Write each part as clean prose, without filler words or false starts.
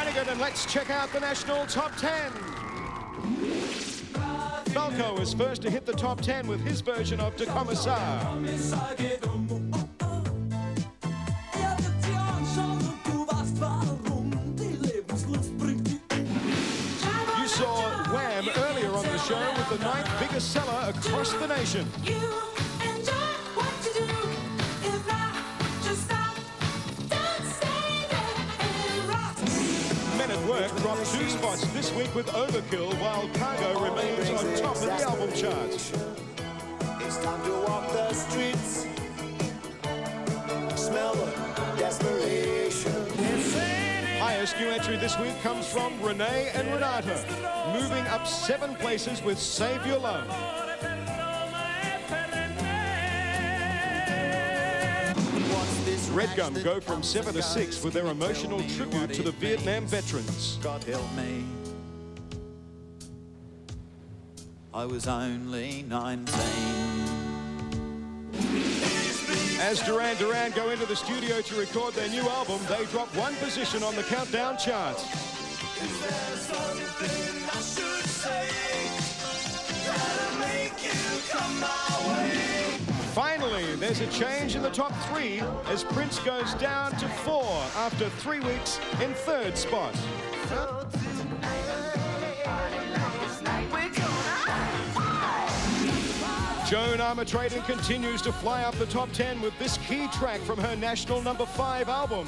Branigan, and let's check out the national top 10. Falco is first to hit the top 10 with his version of Der Kommissar. You saw Wham earlier on the show with the 9th biggest seller across the nation. Men at Work dropped 2 spots this week with Overkill, while Cargo remains on top of the album charts. It's time to walk the streets, smell the desperation. Highest new entry this week comes from Renee and Renato, moving up 7 places with Save Your Love. Redgum go from 7 to 6 with their emotional tribute to the Vietnam veterans. God help me, I was only 19. As Duran go into the studio to record their new album, they drop 1 position on the countdown charts. Is there something I should say that'll make you come my way? Finally, there's a change in the top 3 as Prince goes down to 4 after 3 weeks in 3rd spot. Joan Armatrading continues to fly up the top 10 with this key track from her national number 5 album.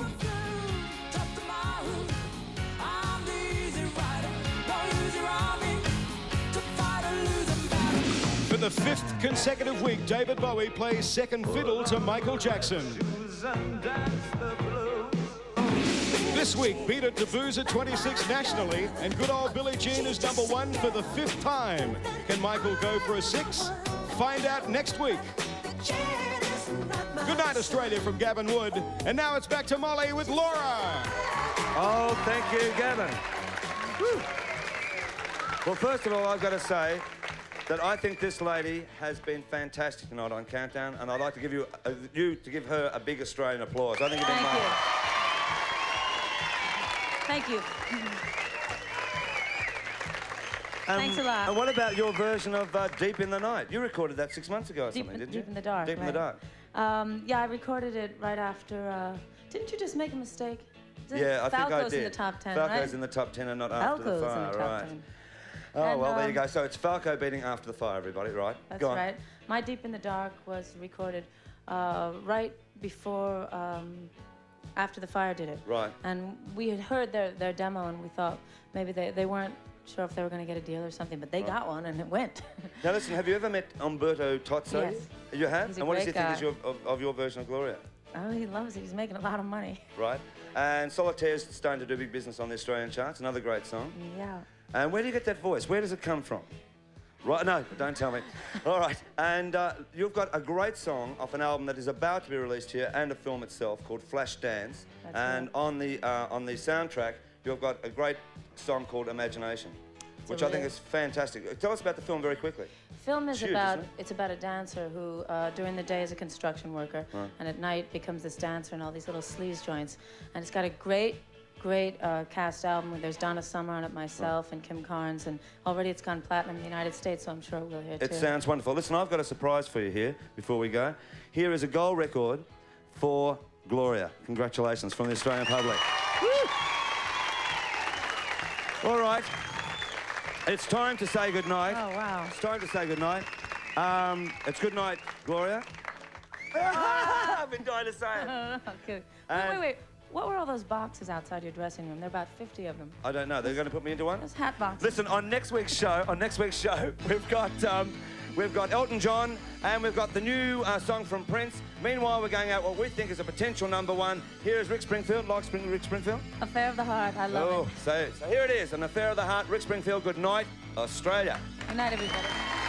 For the 5th consecutive week, David Bowie plays second fiddle to Michael Jackson. This week, Beat It to Booze at 26 nationally, and good old Billie Jean is number 1 for the 5th time. Can Michael go for a 6? Find out next week. Good night, Australia, from Gavin Wood. And now it's back to Molly with Laura. Oh, thank you, Gavin. Whew. Well, first of all, I've got to say that I think this lady has been fantastic tonight on Countdown, and I'd like to give you to give her a big Australian applause. I think you've been marvelous. Thank you. Thanks a lot. And what about your version of Deep in the Night? You recorded that 6 months ago or something, didn't you? Deep in the Dark. Deep in the Dark. Yeah, I recorded it right after. Didn't you just make a mistake? Yeah, I think I did. Falco's in the top 10, right? Falco's in the top 10 and not After the Fire, in the top right? 10. Oh, And, well, there you go. So it's Falco beating After the Fire, everybody, right? That's Go on. right. My Deep in the Dark was recorded right before After the Fire did it. Right. And we had heard their demo, and we thought maybe they weren't sure if they were going to get a deal or something, but they got one, and it went. Now, listen, have you ever met Umberto Tozzi? Yes. You have? He's a And what does he great think of your version of Gloria? Oh, he loves it. He's making a lot of money. Right. And Solitaire's starting to do big business on the Australian charts. Another great song. Yeah. And where do you get that voice? Where does it come from? Right, no, don't tell me. All right, and you've got a great song off an album that is about to be released here, and a film itself called Flashdance. That's and right. on the soundtrack, you've got a great song called Imagination, which I think is fantastic. Tell us about the film very quickly. Film is Huge, about, isn't it? it's about a dancer who during the day is a construction worker, Right. and at night becomes this dancer in all these little sleaze joints. And it's got a great cast album. There's Donna Summer on it, myself, and Kim Carnes, and already it's gone platinum in the United States, so I'm sure it will here too. It sounds wonderful. Listen, I've got a surprise for you here before we go. Here is a gold record for Gloria. Congratulations from the Australian public. Woo! All right. It's time to say goodnight. Oh, wow. It's time to say goodnight. It's good night, Gloria. I've been dying to say it. Okay. Wait. What were all those boxes outside your dressing room? There are about 50 of them. I don't know. They're going to put me into one? Those hat boxes. Listen, on next week's show, we've got Elton John, and we've got the new song from Prince. Meanwhile, we're going out what we think is a potential #1. Here is Rick Springfield. Like Rick Springfield? Affair of the Heart. I love it. So here it is, An Affair of the Heart. Rick Springfield. Good night, Australia. Good night, everybody.